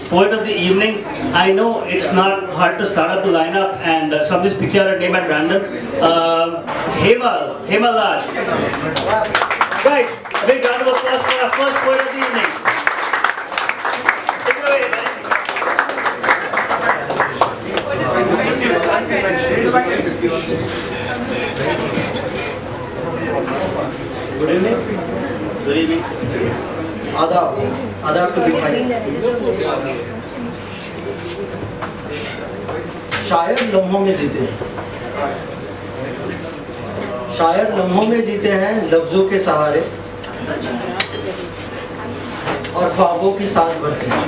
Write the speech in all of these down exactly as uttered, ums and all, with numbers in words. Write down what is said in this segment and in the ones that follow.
poet of the evening. I know it's not hard to start up a lineup, and uh, somebody's picking out a name at random. Um, Hemal, Hemal Lal. Guys, a big round of applause for our first poet of the evening. Take it away, man. Good evening. Good evening. आदाब, आदाब to big भाई। शायर लम्हों में जीते हैं, शायर लम्हों में जीते हैं लफ्जों के सहारे और ख्वाबों की सांस भरते हैं।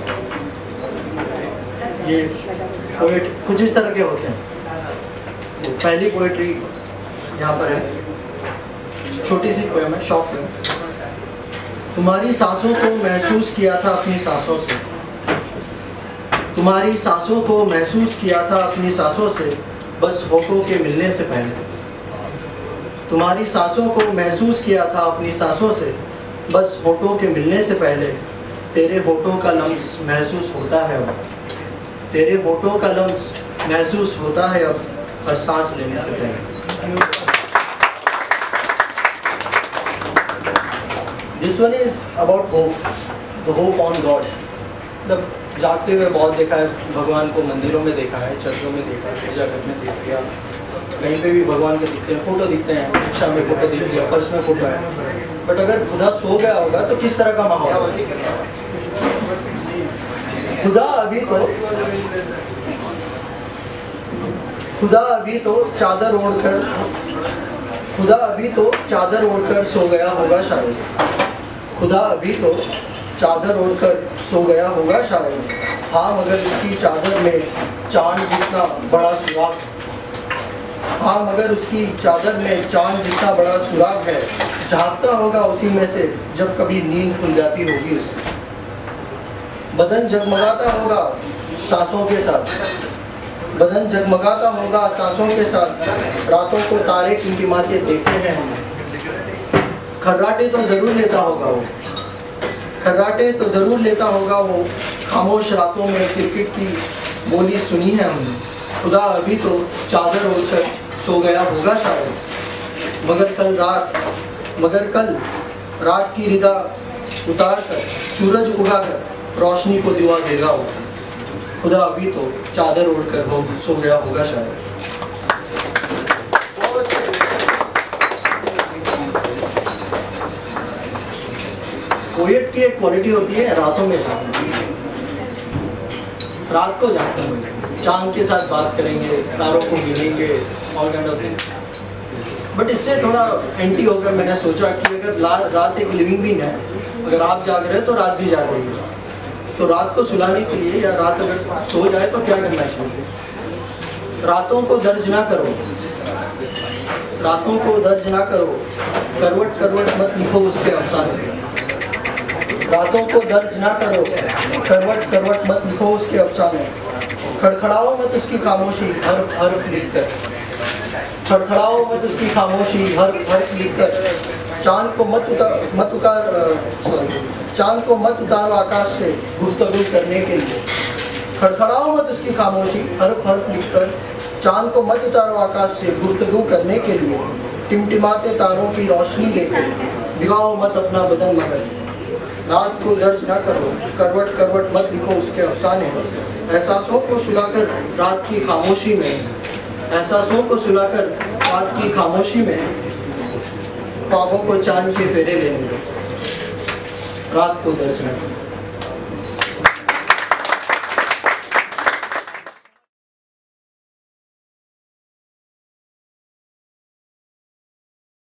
ये पोएट कुछ इस तरह के होते हैं। पहली पोएट्री यहाँ पर है, छोटी सी पोएम है, शॉर्ट पोएम। तुम्हारी सांसों को महसूस किया था अपनी सांसों से, तुम्हारी सांसों को महसूस किया था अपनी सांसों से, बस होठों के मिलने से पहले। तुम्हारी सांसों को महसूस किया था अपनी सांसों से, बस होठों के मिलने से पहले। तेरे होठों का लम्स महसूस होता है अब, तेरे होठों का लम्स महसूस होता है अब, हर सांस लेने से पहले। This one is about hope, the hope on God. मतलब जागते हुए बहुत देखा है भगवान को, मंदिरों में देखा है, चर्चों में देखा है, गिरजाघर में देख लिया, कहीं पे भी भगवान को दिखते हैं, फोटो दिखते हैं, रिक्शा में फोटो दिख गया, पर्स में फोटो है। बट अगर खुदा सो गया होगा तो किस तरह का माहौल होगा? खुदा अभी तो खुदा अभी तो चादर ओढ़कर खुदा अभी तो चादर ओढ़कर सो गया होगा शायद। खुदा अभी तो चादर ओढ़कर सो गया होगा शायद। हाँ मगर उसकी चादर में चांद जितना बड़ा सुराग हाँ मगर उसकी चादर में चांद जितना बड़ा सुराग है। झांकता होगा उसी में से जब कभी नींद खुल जाती होगी उसकी। बदन जगमगाता होगा सांसों के साथ बदन जगमगाता होगा सांसों के साथ। रातों को तारे टिमटिमाते देखे हैं हमने। खर्राटे तो ज़रूर लेता होगा वो खर्राटे तो ज़रूर लेता होगा वो खामोश रातों में क्रिकेट की बोली सुनी है हमने। खुदा अभी तो चादर ओढ़कर सो गया होगा शायद। मगर कल रात मगर कल रात की रिदा उतार कर सूरज उगाकर रोशनी को दिवा देगा वो। खुदा अभी तो चादर ओढ़कर हो सो गया होगा शायद। पोएट की एक क्वालिटी होती है रातों में जागना। रात को जागते हैं, चांद के साथ बात करेंगे, तारों को गिनेंगे, all kind of things. But इससे थोड़ा एंटी होकर मैंने सोचा कि अगर रात एक लिविंग बीइंग है, अगर आप जाग रहे हैं तो रात भी जाग रही है। तो रात को सुलाने के लिए या रात अगर सो जाए तो क्या करना चाहिए? रातों को दर्ज ना करो रातों को दर्ज ना करो करवट करवट मत लिखो उसके अफसाने। रातों को दर्ज ना करो करवट करवट मत लिखो उसके अफसाने। खड़खड़ाओ मत उसकी खामोशी हर्फ हर्फ लिख कर खड़खड़ाओ मत उसकी खामोशी हर्फ हर्फ लिख कर। चांद को मत उतार मत उतार चांद को मत उतारो आकाश से गुफ्तगू करने के लिए। खड़खड़ाओ मत उसकी खामोशी हर्फ हर्फ लिख कर। चांद को मत उतारो आकाश से गुफ्तगू करने के लिए। टिमटिमाते तारों की रोशनी देकर भिगाओ मत अपना बदन मगर। रात को दर्ज ना करो करवट करवट मत लिखो उसके अफसाने। एहसासों को सुलाकर रात की खामोशी में एहसासों को सुलाकर रात की खामोशी में ख्वाबों को चांद के फेरे लेने दो। रात को दर्ज ना करो।